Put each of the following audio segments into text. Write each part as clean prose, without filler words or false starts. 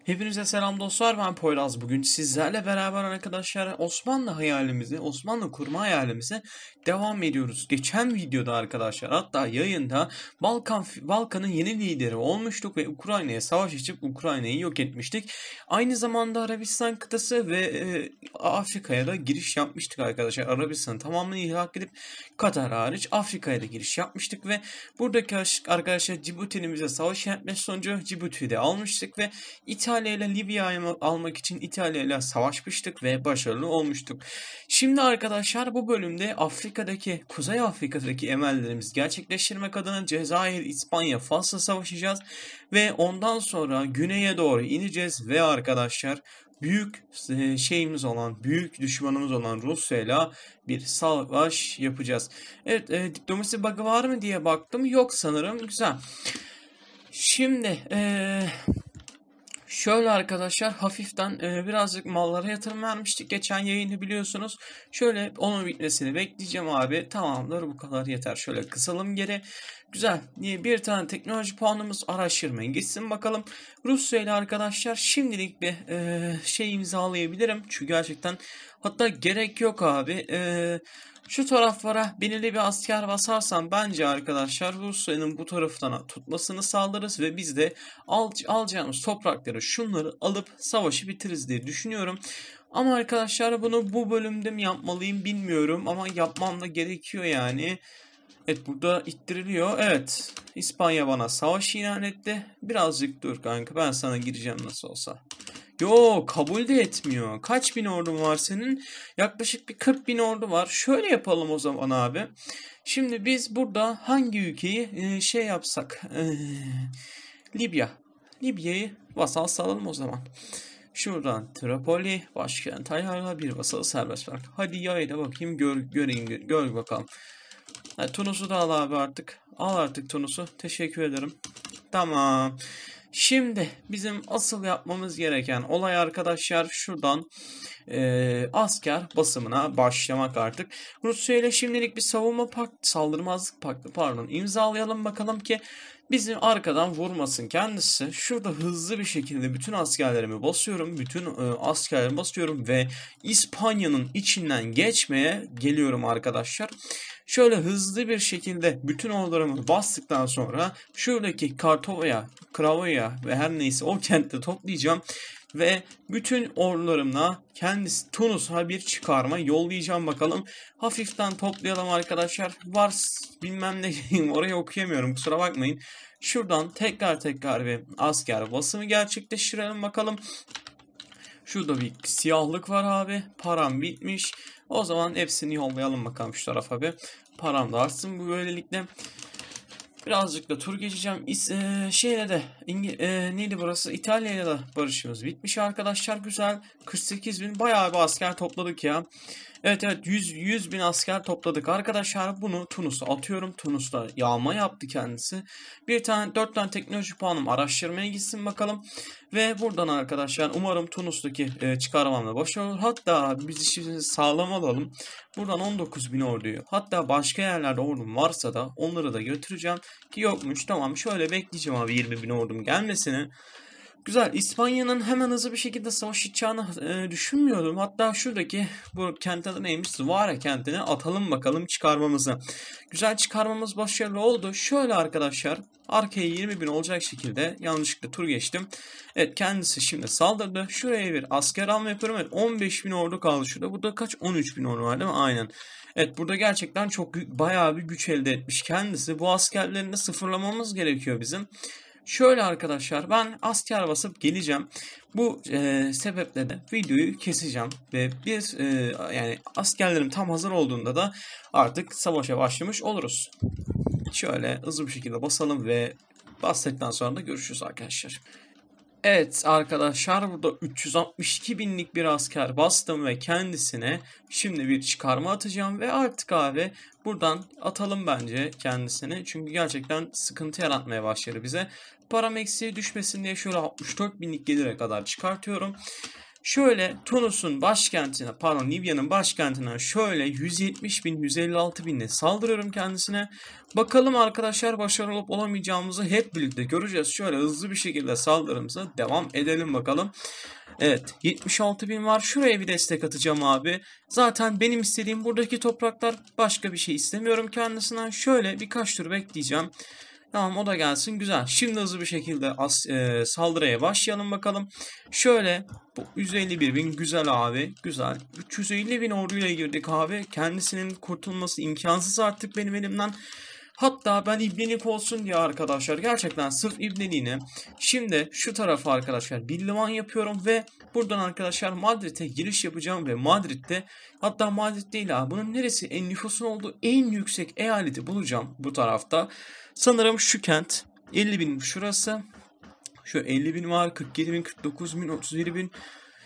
Hepinize selam dostlar, ben Poyraz. Bugün sizlerle beraber arkadaşlar Osmanlı hayalimizi, Osmanlı kurma hayalimize devam ediyoruz. Geçen videoda arkadaşlar, hatta yayında Balkan'ın yeni lideri olmuştuk ve Ukrayna'ya savaş açıp Ukrayna'yı yok etmiştik. Aynı zamanda Arabistan kıtası ve Afrika'ya da giriş yapmıştık arkadaşlar. Arabistan'ın tamamını ilhak edip Katar hariç Afrika'ya da giriş yapmıştık ve buradaki arkadaşlar Cibuti'nin bize savaş yapması sonucu Cibuti'yi de almıştık ve İtalya ile Libya'yı almak için İtalya ile savaşmıştık ve başarılı olmuştuk. Şimdi arkadaşlar bu bölümde Kuzey Afrika'daki emellerimizi gerçekleştirmek adına Cezayir, İspanya, Fas'la savaşacağız ve ondan sonra güneye doğru ineceğiz ve arkadaşlar büyük düşmanımız olan Rusya ile bir savaş yapacağız. Evet, diplomasi bug'ı var mı diye baktım. Yok sanırım. Güzel. Şimdi şöyle arkadaşlar hafiften birazcık mallara yatırım vermiştik geçen yayını biliyorsunuz. Şöyle onun bitmesini bekleyeceğim abi. Tamamdır, bu kadar yeter. Şöyle kısalım geri. Güzel. Bir tane teknoloji puanımız araştırmaya gitsin bakalım. Rusya ile arkadaşlar şimdilik bir şey imzalayabilirim. Çünkü gerçekten hatta gerek yok abi. Şu taraflara belirli bir asker basarsam bence arkadaşlar Rusya'nın bu taraftan tutmasını sağlarız ve biz de alacağımız toprakları şunları alıp savaşı bitiririz diye düşünüyorum. Ama arkadaşlar bunu bu bölümde mi yapmalıyım bilmiyorum ama yapmam da gerekiyor yani. Evet, burada ittiriliyor. Evet, İspanya bana savaş ilan etti. Birazcık dur kanka, ben sana gireceğim nasıl olsa. Yo, kabul de etmiyor. Kaç bin ordun var senin? Yaklaşık bir 40 bin ordu var. Şöyle yapalım o zaman abi. Şimdi biz burada hangi ülkeyi şey yapsak? Libya. Libya'yı vasal salalım o zaman. Şuradan Tripoli, başkent ayarla, bir vasalı serbest bırak. Hadi yayla bakayım, gör bakalım. Ha, Tunus'u da al abi artık. Al artık Tunus'u. Teşekkür ederim. Tamam. Şimdi bizim asıl yapmamız gereken olay arkadaşlar şuradan asker basımına başlamak artık. Rusya ile şimdilik bir saldırmazlık paktı imzalayalım bakalım ki bizim arkadan vurmasın kendisi. Şurada hızlı bir şekilde bütün askerlerimi basıyorum. Bütün askerlerimi basıyorum ve İspanya'nın içinden geçmeye geliyorum arkadaşlar. Şöyle hızlı bir şekilde bütün ordularımı bastıktan sonra şuradaki Cravoia ve her neyse o kentte toplayacağım. Ve bütün ordularımla kendisi Tunus'a bir çıkarma yollayacağım bakalım. Hafiften toplayalım arkadaşlar. Bilmem ne orayı okuyamıyorum, kusura bakmayın. Şuradan tekrar bir asker basımı gerçekleştirelim bakalım. Şurada bir siyahlık var abi. Param bitmiş. O zaman hepsini yollayalım bakalım şu tarafa bir. Param da artsın bu böylelikle. Birazcık da tur geçeceğim. Neydi burası? İtalya'ya da barışımız bitmiş arkadaşlar. Güzel. 48 bin. Bayağı bir asker topladık ya. Evet, 100 bin asker topladık. Arkadaşlar bunu Tunus'a atıyorum. Tunus'ta yağma yaptı kendisi. 4 tane teknoloji puanım araştırmaya gitsin bakalım. Ve buradan arkadaşlar umarım Tunus'taki çıkarmamla başarılı olur. Hatta biz işimizi sağlam alalım. Buradan 19 bin orduyu, hatta başka yerlerde ordum varsa da onları da götüreceğim. Ki yokmuş, tamam, şöyle bekleyeceğim abi 20 bin ordum gelmesini. Güzel. İspanya'nın hemen hızlı bir şekilde savaş açacağını düşünmüyordum. Hatta şuradaki bu kent adı neymiş? Zuvara kentine atalım bakalım çıkarmamızı. Güzel, çıkarmamız başarılı oldu. Şöyle arkadaşlar arkaya 20 bin olacak şekilde yanlışlıkla tur geçtim. Evet, kendisi şimdi saldırdı. Şuraya bir asker alma yapıyorum. Evet, 15 bin ordu kaldı şurada. Burada kaç? 13 bin ordu var değil mi? Aynen. Evet, burada gerçekten bayağı bir güç elde etmiş kendisi. Bu askerlerini de sıfırlamamız gerekiyor bizim. Şöyle arkadaşlar ben asker basıp geleceğim. Bu sebeple de videoyu keseceğim ve yani askerlerim tam hazır olduğunda da artık savaşa başlamış oluruz. Şöyle hızlı bir şekilde basalım ve bastıktan sonra da görüşürüz arkadaşlar. Evet arkadaşlar, burada 362 binlik bir asker bastım ve kendisine şimdi bir çıkarma atacağım ve artık abi buradan atalım bence kendisini, çünkü gerçekten sıkıntı yaratmaya başladı bize. Param eksiğe düşmesin diye şöyle 64 binlik gelire kadar çıkartıyorum. Şöyle Tunus'un başkentine, pardon Libya'nın başkentine şöyle 170 bin 156 binle saldırıyorum kendisine. Bakalım arkadaşlar başarılı olup olamayacağımızı hep birlikte göreceğiz. Şöyle hızlı bir şekilde saldırımıza devam edelim bakalım. Evet 76 bin var. Şuraya bir destek atacağım abi. Zaten benim istediğim buradaki topraklar, başka bir şey istemiyorum kendisinden. Şöyle birkaç tur bekleyeceğim. Tamam o da gelsin güzel. Şimdi hızlı bir şekilde saldırıya başlayalım bakalım. Şöyle bu 151 bin güzel abi güzel. 350 bin orduyla girdik abi. Kendisinin kurtulması imkansız artık benim elimden. Hatta ben ibnelik olsun diye arkadaşlar gerçekten sırf ibneliğine şimdi şu tarafa arkadaşlar bir liman yapıyorum ve buradan arkadaşlar Madrid'e giriş yapacağım ve Madrid'de, hatta Madrid değil abi, bunun neresi en nüfusun olduğu en yüksek eyaleti bulacağım bu tarafta. Sanırım şu kent 50 bin şurası. Şu 50 bin var, 47 bin, 49 bin, 37 bin.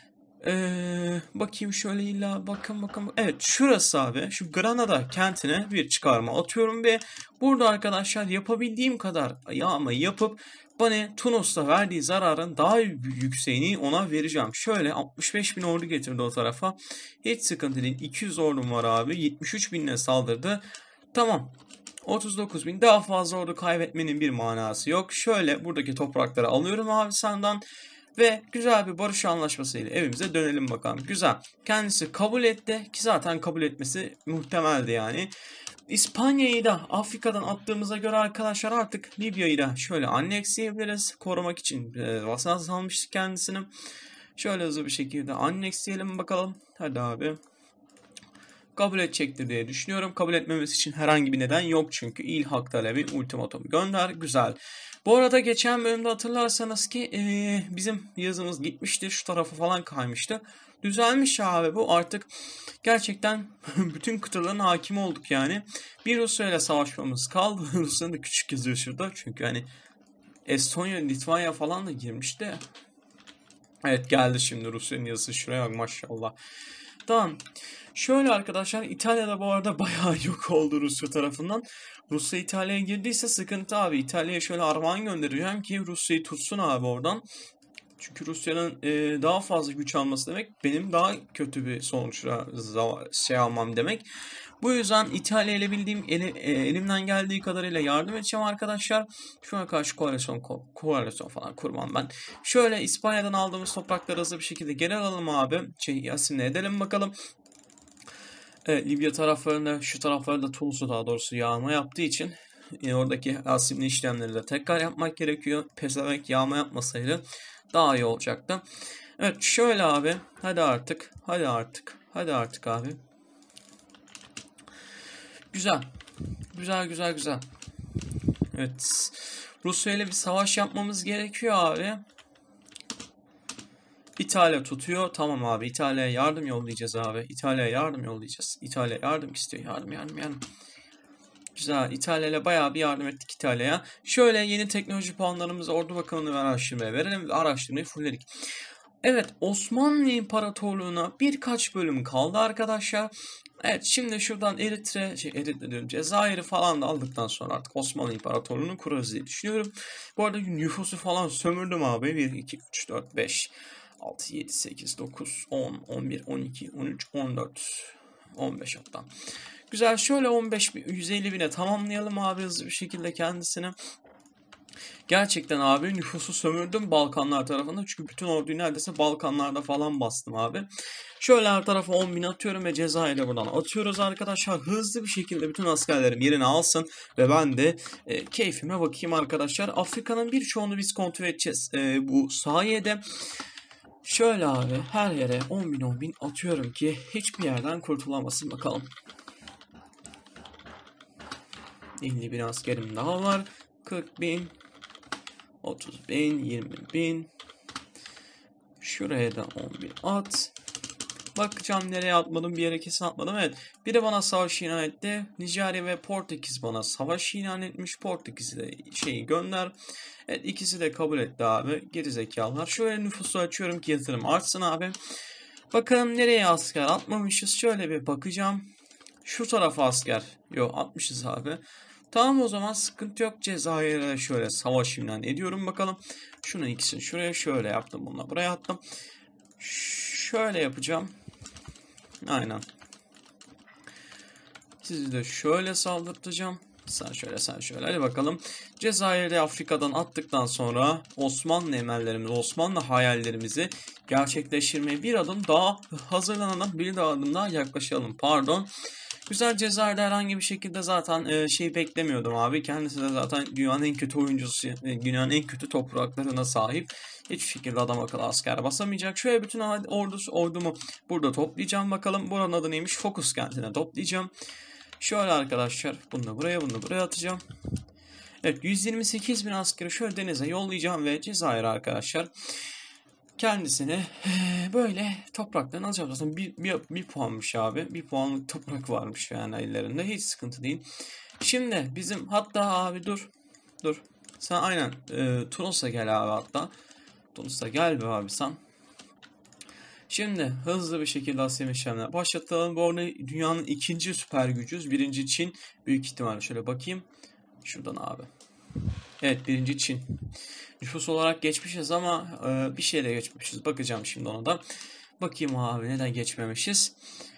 Bakayım şöyle illa bakın. Evet şurası abi. Şu Granada kentine bir çıkarma atıyorum ve burada arkadaşlar yapabildiğim kadar yağma yapıp bana Tunus'ta verdiği zararın daha yükseğini ona vereceğim. Şöyle 65 bin ordu getirdi o tarafa. Hiç sıkıntı değil. 200 ordum var abi. 73 binle saldırdı. Tamam. 39 bin, daha fazla ordu kaybetmenin bir manası yok. Şöyle buradaki toprakları alıyorum abi senden. Ve güzel bir barış anlaşmasıyla evimize dönelim bakalım. Güzel. Kendisi kabul etti ki zaten kabul etmesi muhtemeldi yani. İspanya'yı da Afrika'dan attığımıza göre arkadaşlar artık Libya'yı da şöyle anneksleyebiliriz. Korumak için vasat salmıştık kendisini. Şöyle hızlı bir şekilde anneksleyelim bakalım. Hadi abi. Kabul edecektir diye düşünüyorum. Kabul etmemesi için herhangi bir neden yok çünkü ilhak talebi ultimatum gönder. Güzel. Bu arada geçen bölümde hatırlarsanız ki bizim yazımız gitmişti. Şu tarafa falan kaymıştı. Düzelmiş abi bu. Artık gerçekten bütün kıtaların hakimi olduk yani. Bir Rusya ile savaşmamız kaldı. Rusya'nın da küçük yazıyor şurada. Çünkü hani Estonya, Litvanya falan da girmişti. Evet geldi şimdi Rusya'nın yazısı. Şuraya bak maşallah. Tamam. Şöyle arkadaşlar İtalya'da bu arada bayağı yok oldu Rusya tarafından. Rusya İtalya'ya girdiyse sıkıntı abi. İtalya'ya şöyle armağan göndereceğim ki Rusya'yı tutsun abi oradan. Çünkü Rusya'nın daha fazla güç alması demek benim daha kötü bir sonuçla almam demek. Bu yüzden İtalya ile bildiğim elimden geldiği kadarıyla yardım edeceğim arkadaşlar. Şuna karşı koalisyon falan kurmam ben. Şöyle İspanya'dan aldığımız toprakları hızlı bir şekilde geri alalım abi. Asimle edelim bakalım. Libya taraflarında, şu taraflarda Tunus'u daha doğrusu yağma yaptığı için oradaki asimli işlemleri de tekrar yapmak gerekiyor. Pezevenk yağma yapmasaydı daha iyi olacaktı. Evet şöyle abi. Hadi artık abi. Güzel. Güzel. Evet. Rusya ile bir savaş yapmamız gerekiyor abi. İtalya tutuyor. Tamam abi. İtalya'ya yardım yollayacağız abi. İtalya yardım istiyor. Yardım. Güzel. İtalya ile bayağı bir yardım ettik İtalya'ya. Şöyle yeni teknoloji puanlarımızı ordu bakımını ve araştırmaya verelim. Ve araştırmayı fullledik. Evet Osmanlı İmparatorluğu'na birkaç bölüm kaldı arkadaşlar. Evet şimdi şuradan Eritre diyorum, Cezayir'i falan da aldıktan sonra artık Osmanlı İmparatorluğu'nu kurarız diye düşünüyorum. Bu arada nüfusu falan sömürdüm abi. 1, 2, 3, 4, 5, 6, 7, 8, 9, 10, 11, 12, 13, 14, 15 hatta. Güzel şöyle 15 150 bine tamamlayalım abi hızlı bir şekilde kendisini. Gerçekten abi nüfusu sömürdüm Balkanlar tarafında. Çünkü bütün orduyu neredeyse Balkanlarda falan bastım abi. Şöyle her tarafa 10 bin atıyorum ve Cezayir'e buradan atıyoruz arkadaşlar. Hızlı bir şekilde bütün askerlerim yerine alsın. Ve ben de keyfime bakayım arkadaşlar. Afrika'nın birçoğunu biz kontrol edeceğiz bu sayede. Şöyle abi her yere 10 bin atıyorum ki hiçbir yerden kurtulamasın bakalım. 50 bin askerim daha var. 40 bin. 30 bin, 20 bin. Şuraya da 10 bin at. Bakacağım nereye atmadım, bir yere kesin atmadım. Evet, biri bana savaş ilan etti. Nijerya ve Portekiz bana savaş ilan etmiş. Portekiz'i de gönder. Evet, ikisi de kabul etti abi. Gerizekalılar. Şöyle nüfusu açıyorum ki yatırım artsın abi. Bakalım nereye asker atmamışız. Şöyle bir bakacağım. Şu tarafa asker. Yok atmışız abi. Tamam o zaman sıkıntı yok. Cezayir'e şöyle savaş ilan ediyorum bakalım. Şunun ikisini şuraya şöyle yaptım. Bununla buraya attım. şöyle yapacağım. Aynen. Sizi de şöyle saldırtacağım. Sen şöyle, sen şöyle. Hadi bakalım. Cezayir'i Afrika'dan attıktan sonra Osmanlı emellerimizi, Osmanlı hayallerimizi gerçekleştirmeye bir adım daha hazırlanalım. Bir adım daha yaklaşalım. Pardon. Güzel, Cezayir'de herhangi bir şekilde zaten şey beklemiyordum abi. Kendisi de zaten dünyanın en kötü oyuncusu, dünyanın en kötü topraklarına sahip. Hiçbir şekilde adam akıllı asker basamayacak. Şöyle bütün ordumu burada toplayacağım bakalım. Buranın adı neymiş? Fokus kentine toplayacağım. Şöyle arkadaşlar, bunu da buraya, bunu da buraya atacağım. Evet, 128 bin askeri şöyle denize yollayacağım ve Cezayir arkadaşlar kendisini böyle topraktan alacağım. Zaten bir puanmış abi. Bir puanlık toprak varmış yani ellerinde. Hiç sıkıntı değil. Şimdi bizim hatta abi dur. Sen aynen Tunus'a gel abi hatta. Tunus'a gel be abi sen. Şimdi hızlı bir şekilde Asya işlemler başlatalım. Bu arada dünyanın ikinci süper gücüz. Birinci Çin. Büyük ihtimalle şöyle bakayım. Şuradan abi. Evet, birinci Çin. Nüfus olarak geçmişiz ama bir şeyle geçmemişiz. Bakacağım şimdi ona da. Bakayım abi neden geçmemişiz.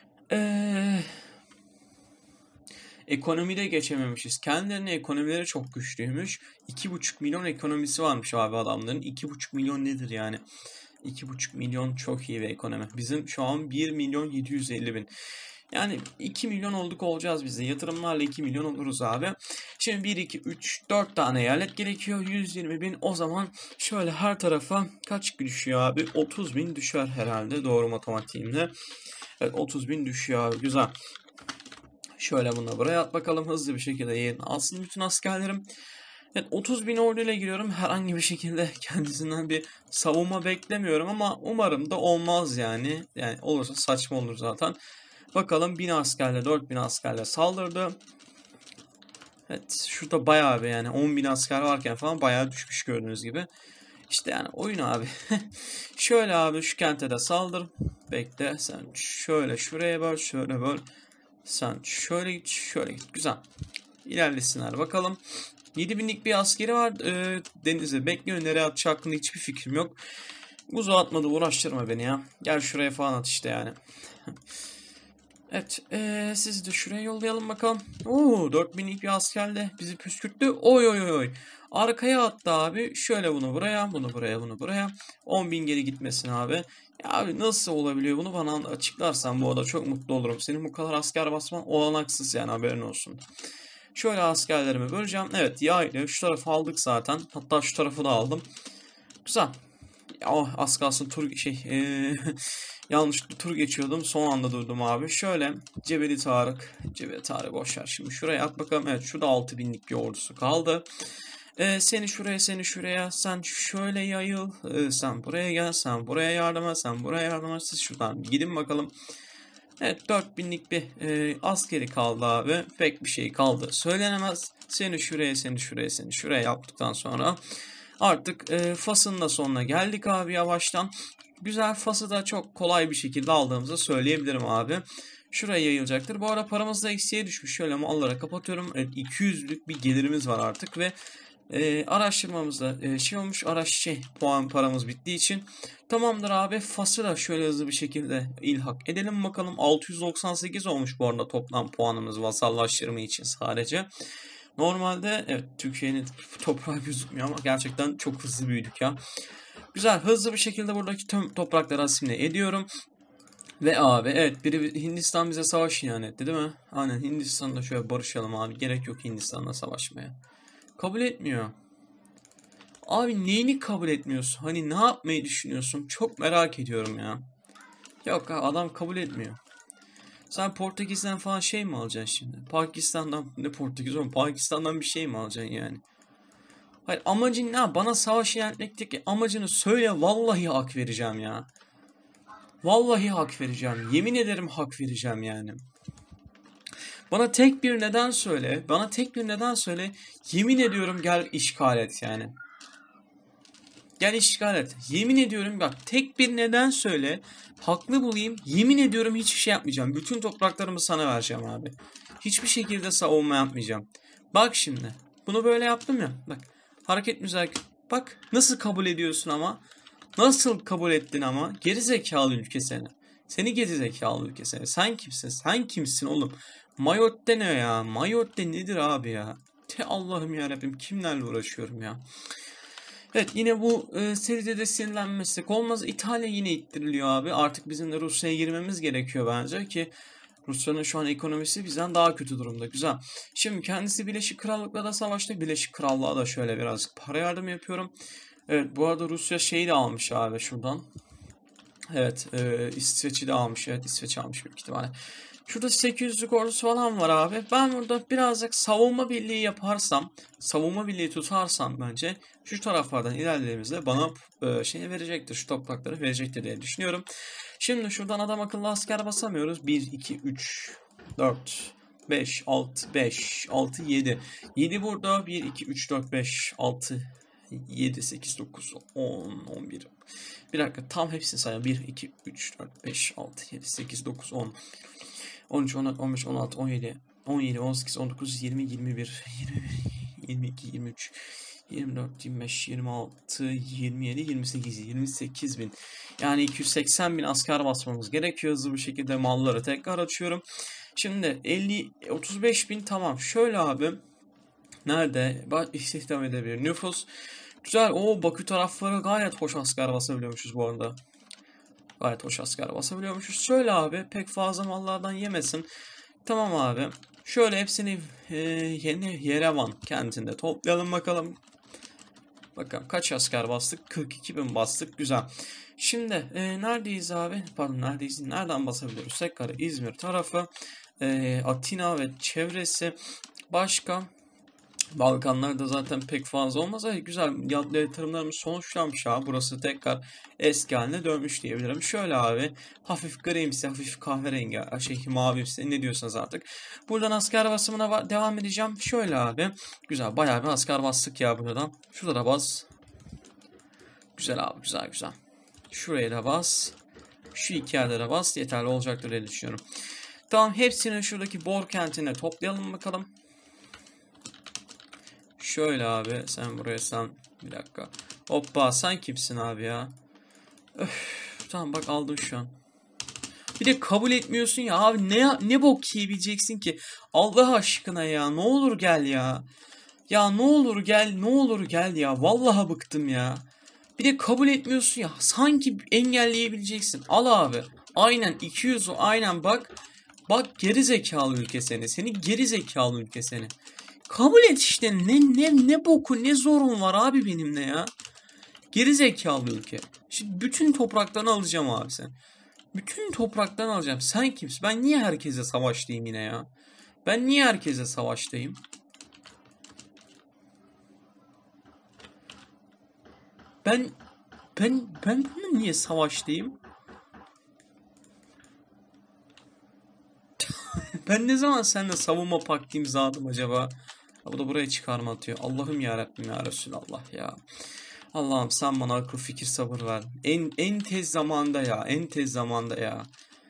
Ekonomide geçememişiz. Kendilerine ekonomileri çok güçlüymüş. 2,5 milyon ekonomisi varmış abi adamların. 2,5 milyon nedir yani? 2,5 milyon çok iyi bir ekonomi. Bizim şu an 1 milyon 750 bin. Yani 2 milyon olduk olacağız biz de. Yatırımlarla 2 milyon oluruz abi. Şimdi 1, 2, 3, 4 tane eyalet gerekiyor. 120 bin. O zaman şöyle her tarafa kaç düşüyor abi? 30 bin düşer herhalde. Doğru matematiğimle. Evet, 30 bin düşüyor abi. Güzel. Şöyle bunu buraya at bakalım. Hızlı bir şekilde yerini alsın bütün askerlerim. Evet, 30 bin orduyla giriyorum. Herhangi bir şekilde kendisinden bir savunma beklemiyorum ama umarım da olmaz yani. Yani olursa saçma olur zaten. Bakalım 1000 askerle 4000 askerle saldırdı. Evet, şurada bayağı bir yani 10.000 asker varken falan bayağı düşmüş gördüğünüz gibi. İşte yani oyun abi. Şöyle abi şu kente de saldır. Bekle, sen şöyle şuraya böl, şöyle böl. Sen şöyle git, şöyle git. Güzel. İlerlesinler bakalım. 7.000'lik bir askeri var. Deniz'e bekliyor. Nereye atacağı hakkında hiçbir fikrim yok. Buzu atmadı, uğraştırma beni ya. Gel şuraya falan at işte yani. Evet. Sizi de şuraya yollayalım bakalım. Oo, 4.000'lik bir askerle bizi püskürttü. Oy oy oy. Arkaya attı abi. Şöyle bunu buraya, bunu buraya, bunu buraya. 10.000 geri gitmesin abi. Ya abi nasıl olabiliyor, bunu bana açıklarsan bu arada çok mutlu olurum. Senin bu kadar asker basman olanaksız yani, haberin olsun. Şöyle askerlerimi böleceğim. Evet, yaylı. Şu tarafı aldık zaten. Hatta şu tarafı da aldım. Güzel. Oh, az kalsın yanlış bir tur geçiyordum. Son anda durdum abi. Şöyle Cebeli Tarık. Cebeli Tarık boşver. Şimdi şuraya at bakalım. Evet, şurada 6.000'lik bir ordusu kaldı. Seni şuraya, seni şuraya. Sen şöyle yayıl. Sen buraya gel. Sen buraya yardım et. Sen buraya yardım et. Siz şuradan gidin bakalım. Evet, 4.000'lik bir askeri kaldı abi. Pek bir şey kaldı söylenemez. Seni şuraya, seni şuraya, seni şuraya yaptıktan sonra artık Fas'ın da sonuna geldik abi yavaştan. Güzel, Fas'ı da çok kolay bir şekilde aldığımızı söyleyebilirim abi. Şuraya yayılacaktır. Bu arada paramız da eksiye düşmüş. Şöyle mallara kapatıyorum. Evet, 200'lük bir gelirimiz var artık ve araştırmamızda olmuş, puan paramız bittiği için. Tamamdır abi, Fas'ı da şöyle hızlı bir şekilde ilhak edelim bakalım. 698 olmuş bu arada toplam puanımız vasallaştırma için sadece. Normalde evet, Türkiye'nin toprağı gözükmüyor ama gerçekten çok hızlı büyüdük ya. Güzel, hızlı bir şekilde buradaki tüm toprakları asimile ediyorum. Ve abi evet, biri Hindistan bize savaş ilan etti değil mi? Aynen, Hindistan'da şöyle barışalım abi. Gerek yok Hindistan'la savaşmaya. Kabul etmiyor. Abi neyini kabul etmiyorsun? Hani ne yapmayı düşünüyorsun? Çok merak ediyorum ya. Yok adam kabul etmiyor. Sen Portekiz'den falan şey mi alacaksın şimdi? Pakistan'dan, ne Portekiz oğlum? Pakistan'dan bir şey mi alacaksın yani? Hayır, amacın ne? Bana savaş ilan etmekteki amacını söyle, vallahi hak vereceğim ya. Vallahi hak vereceğim. Yemin ederim hak vereceğim yani. Bana tek bir neden söyle. Bana tek bir neden söyle. Yemin ediyorum gel işgal et yani. Gel işgal et. Yemin ediyorum bak, tek bir neden söyle. Haklı bulayım. Yemin ediyorum hiçbir şey yapmayacağım. Bütün topraklarımı sana vereceğim abi. Hiçbir şekilde savunma yapmayacağım. Bak şimdi. Bunu böyle yaptım ya. Bak. Hareket müzakere. Bak nasıl kabul ediyorsun ama. Nasıl kabul ettin ama? Geri zekalı ülke seni. Seni geri zekalı ülke seni. Sen kimsin? Sen kimsin oğlum? Mayotte ne ya? Mayotte nedir abi ya? Te Allah'ım yarabbim, kimlerle uğraşıyorum ya? Evet, yine bu seride de sinirlenmesek olmaz. İtalya yine ittiriliyor abi. Artık bizim de Rusya'ya girmemiz gerekiyor bence ki Rusya'nın şu an ekonomisi bizden daha kötü durumda. Güzel. Şimdi kendisi Birleşik Krallık'la da savaştı. Birleşik Krallığa da şöyle birazcık para yardım yapıyorum. Evet, bu arada Rusya şeyi de almış abi şuradan. Evet, İsveç'i de almış. Evet, İsveç almış büyük ihtimalle. Şurada 800'lük ordusu falan var abi. Ben burada birazcık savunma birliği yaparsam, savunma birliği tutarsam bence şu taraflardan ilerlediğimizde bana şey verecektir. Şu toprakları verecektir diye düşünüyorum. Şimdi şuradan adam akıllı asker basamıyoruz. 1, 2, 3, 4, 5, 6, 5, 6, 7. 7 burada. 1, 2, 3, 4, 5, 6, 7, 8, 9, 10, 11. Bir dakika, tam hepsini sayalım. 1, 2, 3, 4, 5, 6, 7, 8, 9, 10, 13, 14, 15, 16, 17, 17, 18, 19, 20, 21, 22, 23, 24, 25, 26, 27, 28, 28 bin. Yani 280 bin asker basmamız gerekiyor. Hızlı bir şekilde malları tekrar açıyorum. Şimdi 50, 35 bin tamam. Şöyle abi. Nerede? İstihdam edebilir. Nüfus. Güzel. O Bakü tarafları gayet hoş asker basabiliyormuşuz bu arada. Gayet hoş asker basabiliyormuşuz. Şöyle abi, pek fazla mallardan yemesin. Tamam abi. Şöyle hepsini yeni Yerevan kentinde toplayalım bakalım. Bakalım kaç asker bastık? 42 bin bastık. Güzel. Şimdi neredeyiz abi? Pardon, neredeyiz? Nereden basabiliyoruz? Sakarya, İzmir tarafı. Atina ve çevresi. Başka? Balkanlarda zaten pek fazla olmaz. Ay, güzel yatırımlarımız sonuçlanmış abi. Burası tekrar eski haline dönmüş diyebilirim. Şöyle abi, hafif grimsi, hafif kahverengi, mavimsi, ne diyorsanız artık. Buradan asker basımına devam edeceğim. Şöyle abi, güzel, bayağı bir asker bastık ya buradan. Şurada da bas. Güzel abi, güzel güzel. Şuraya da bas. Şu iki yerde de bas. Yeterli olacaktır diye düşünüyorum. Tamam, hepsini şuradaki Bor kentine toplayalım bakalım. Şöyle abi, sen buraya bir dakika. Hoppa, sen kimsin abi ya? Öf, tamam bak, aldım şu an. Bir de kabul etmiyorsun ya abi, ne bok yiyebileceksin ki? Allah aşkına ya, ne olur gel ya. Ya ne olur gel, ne olur gel ya. Vallahi bıktım ya. Bir de kabul etmiyorsun ya. Sanki engelleyebileceksin. Al abi. Aynen 200'ü aynen bak. Bak, geri zekalı ülke seni. Seni geri zekalı ülke seni. Kabul et işte. Ne boku, ne zorun var abi benimle ya. Geri zekalı ülke. Şimdi bütün topraklarını alacağım abi sen. Bütün topraklarını alacağım. Sen kimsin? Ben niye herkese savaştayım yine ya? Ben niye herkese savaştayım? Ben bununla niye savaştayım? Ben ne zaman seninle savunma paktı imzaladım acaba? Ha, bu da buraya çıkarma atıyor. Allah'ım ya Rabbim ya Resulallah ya. Allah'ım sen bana akıl fikir sabır ver. En tez zamanda ya. En tez zamanda ya.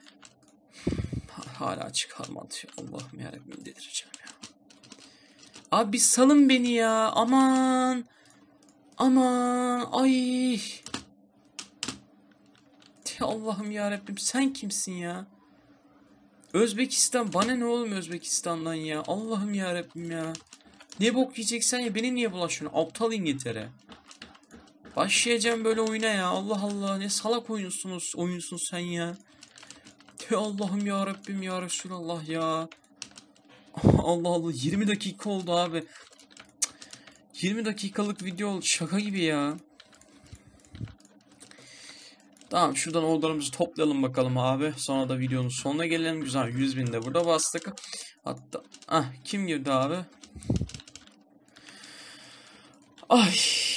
Hala çıkarma atıyor. Allah'ım ya Rabbim, delireceğim ya. Abi bir salın beni ya. Aman. Aman. Ay. Allah'ım ya Rabbim, sen kimsin ya? Özbekistan, bana ne oğlum Özbekistan'dan ya? Allah'ım ya Rabbim ya. Ne bok yiyeceksen ya, beni niye bulaşıyorsun? Aptal İngiltere. Başlayacağım böyle oyuna ya. Allah Allah, ne salak oyunsun sen ya. Allah'ım ya Rabbim ya Resulallah ya. Allah Allah, 20 dakika oldu abi. 20 dakikalık video oldu, şaka gibi ya. Tamam, şuradan ordularımızı toplayalım bakalım abi. Sonra da videonun sonuna gelelim. Güzel, 100.000 de burada bastık. Hatta kim girdi abi? Ay.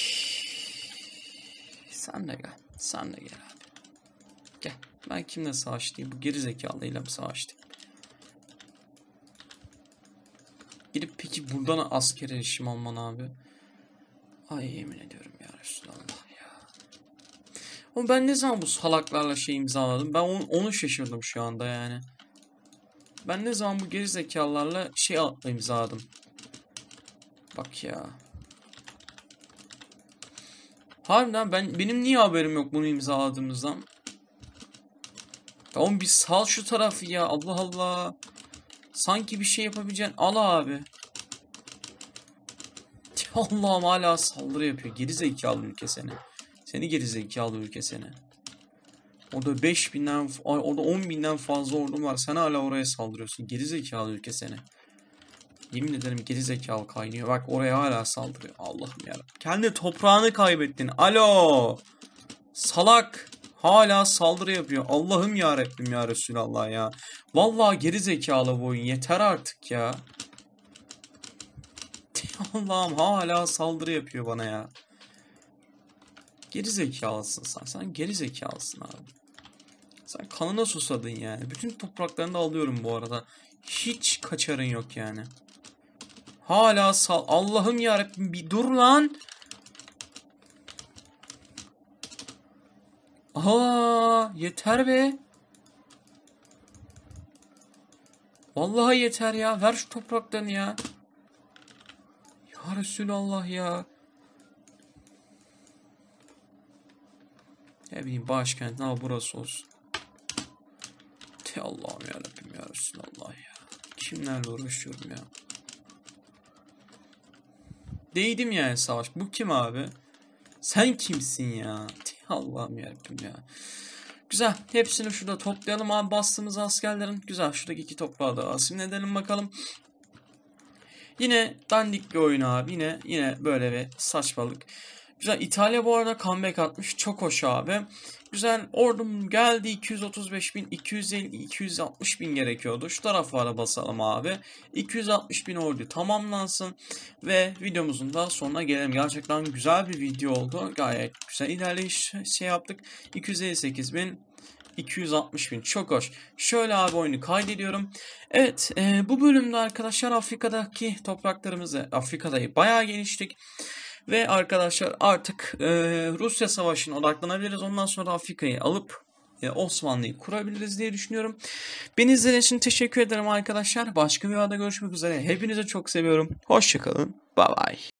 Sen de gel. Sen de gel abi. Gel. Ben kimle savaştım? Bu gerizekalıyla mı savaştım? Gidip peki buradan asker erişim alman abi. Ay, yemin ediyorum ya Resulallah ya. Ama ben ne zaman bu salaklarla şey imzaladım? Ben onu şaşırdım şu anda yani. Ben ne zaman bu gerizekalılarla şey imzaladım? Bak ya. Harbiden benim niye haberim yok bunu imzaladığımızdan? Oğlum bir sal şu tarafı ya. Allah Allah. Sanki bir şey yapabileceksin. Al abi. Allah'ım hala saldırı yapıyor. Geri zekalı ülke seni. Seni geri zekalı ülke seni. Orada 5.000'den, orada 10.000'den fazla ordum var. Sen hala oraya saldırıyorsun. Geri zekalı ülke seni. Yemin ederim geri zekalı kaynıyor. Bak oraya hala saldırıyor. Allah'ım yarabbim. Kendi toprağını kaybettin. Alo. Salak. Hala saldırı yapıyor. Allah'ım yarabbim ya Resulallah ya. Vallahi geri zekalı bu oyun. Yeter artık ya. Allah'ım hala saldırı yapıyor bana ya. Geri zekalısın sen. Sen geri zekalısın abi. Sen kanına susadın yani. Bütün topraklarını da alıyorum bu arada. Hiç kaçarın yok yani. Hala Allah'ım yarabbim bir dur lan. Aa yeter be. Vallahi yeter ya. Ver şu topraklarını ya. Ya Resulallah ya. Ne bileyim başkent ne burası olsun. Te Allah'ım yarabbim ya Resulallah ya. Kimlerle uğraşıyorum ya. Değdim yani savaş. Bu kim abi? Sen kimsin ya? Te Allah'ım yarabbim ya. Güzel. Hepsini şurada toplayalım abi. Bastığımız askerlerin. Güzel. Şuradaki 2 toprağı da asimle edelim bakalım. Yine dandik bir oyun abi. Yine böyle bir saçmalık. Güzel. İtalya bu arada comeback atmış. Çok hoş abi. Güzel. Ordum geldi. 235.000, 250, 260.000 gerekiyordu. Şu taraflara basalım abi. 260.000 ordu tamamlansın. Ve videomuzun da sonuna gelelim. Gerçekten güzel bir video oldu. Gayet güzel ilerleyiş yaptık. 258.000. 260.000 çok hoş. Şöyle abi oyunu kaydediyorum. Evet bu bölümde arkadaşlar Afrika'daki topraklarımızı Afrika'dayı bayağı geliştik. Ve arkadaşlar artık Rusya Savaşı'na odaklanabiliriz. Ondan sonra Afrika'yı alıp Osmanlı'yı kurabiliriz diye düşünüyorum. Beni izlediğiniz için teşekkür ederim arkadaşlar. Başka bir videoda görüşmek üzere. Hepinizi çok seviyorum. Hoşçakalın. Bye bye.